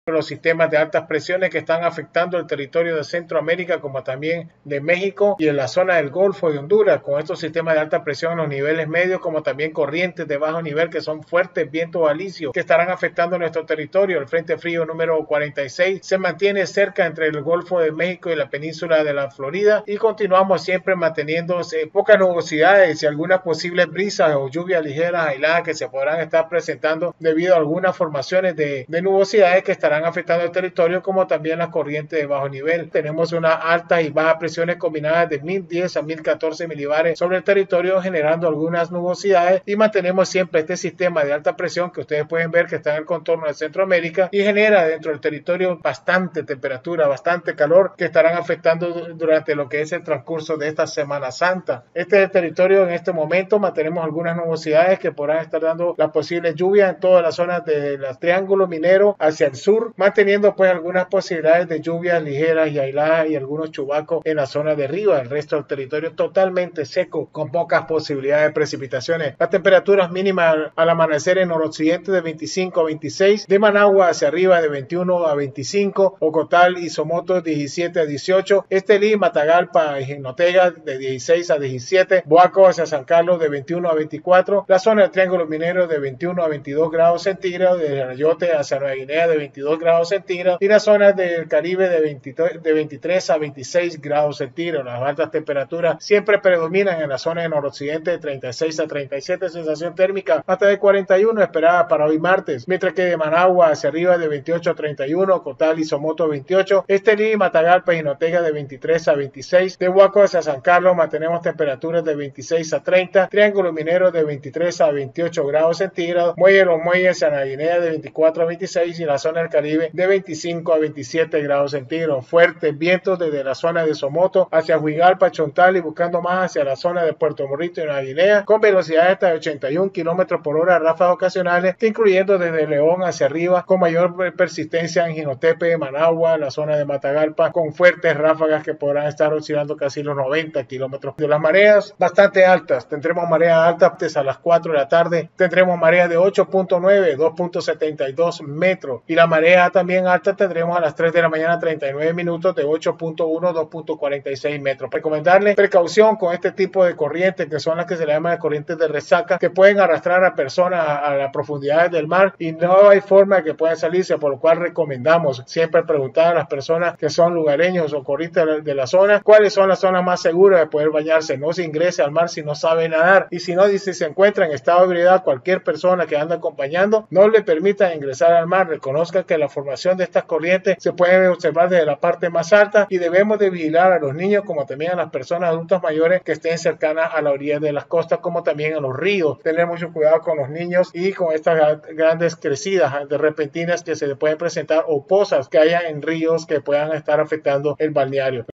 los sistemas de altas presiones que están afectando el territorio de Centroamérica como también de México y en la zona del Golfo de Honduras, con estos sistemas de alta presión en los niveles medios como también corrientes de bajo nivel que son fuertes vientos alisios que estarán afectando nuestro territorio. El frente frío número 46 se mantiene cerca entre el Golfo de México y la península de la Florida y continuamos siempre manteniéndose pocas nubosidades y algunas posibles brisas o lluvias ligeras aisladas que se podrán estar presentando debido a algunas formaciones de nubosidades que estarán afectando el territorio como también las corrientes de bajo nivel. Tenemos unas altas y bajas presiones combinadas de 1010 a 1014 milibares sobre el territorio generando algunas nubosidades y mantenemos siempre este sistema de alta presión que ustedes pueden ver que está en el contorno de Centroamérica y genera dentro del territorio bastante temperatura, bastante calor que estarán afectando durante lo que es el transcurso de esta Semana Santa. Este es el territorio en este momento, mantenemos algunas nubosidades que podrán estar dando la posible lluvia en todas las zonas del Triángulo Minero hacia el sur, manteniendo pues algunas posibilidades de lluvias ligeras y aisladas y algunos chubascos en la zona de arriba. El resto del territorio totalmente seco con pocas posibilidades de precipitaciones. Las temperaturas mínimas al amanecer en noroccidente de 25 a 26, de Managua hacia arriba de 21 a 25, Ocotal y Somoto 17 a 18, Estelí, Matagalpa y Jinotega de 16 a 17, Boaco hacia San Carlos de 21 a 24, la zona del Triángulo Minero de 21 a 22 grados centígrados, de Rayote hacia Nueva Guinea de 22 grados centígrados y la zona del Caribe de 23 a 26 grados centígrados. Las altas temperaturas siempre predominan en la zona de noroccidente de 36 a 37, sensación térmica hasta de 41 esperada para hoy martes, mientras que de Managua hacia arriba de 28 a 31, Cotal y Somoto 28, Estelí, Matagalpa y Jinotega de 23 a 26, de Huaco hacia San Carlos mantenemos temperaturas de 26 a 30, Triángulo Minero de 23 a 28 grados centígrados, Muelle Los Muelles hacia Nueva Guinea de 24 a 26 y la zona del Caribe de 25 a 27 grados centígrados. Fuertes vientos desde la zona de Somoto hacia Huigalpa, Chontal y buscando más hacia la zona de Puerto Morrito y Nueva Guinea con velocidades hasta de 81 km por hora, ráfagas ocasionales, incluyendo desde León hacia arriba con mayor persistencia en Jinotepe, Managua, la zona de Matagalpa, con fuertes ráfagas que podrán estar oscilando casi los 90 kilómetros. De las mareas bastante altas, tendremos mareas altas a las 4 de la tarde, tendremos mareas de 8.9, 2.72 metros y la marea también alta tendremos a las 3 de la mañana 39 minutos de 8.1, 2.46 metros. Recomendarles precaución con este tipo de corrientes que son las que se le llaman corrientes de resaca que pueden arrastrar a personas a las profundidades del mar y no hay forma de que puedan salirse, por lo cual recomendamos siempre preguntar a las personas que son lugareños o corristas de la zona cuáles son las zonas más seguras de poder bañarse. No se ingrese al mar si no sabe nadar y si no, dice, se encuentra en estado de ebriedad, cualquier persona que anda acompañando no le permita ingresar al mar. Reconozca que la formación de estas corrientes se puede observar desde la parte más alta y debemos de vigilar a los niños como también a las personas adultas mayores que estén cercanas a la orilla de las costas como también a los ríos. Tener mucho cuidado con los niños y con estas grandes crecidas de repentinas que se le pueden presentar o pozas que haya en ríos que puedan estar afectando el balneario.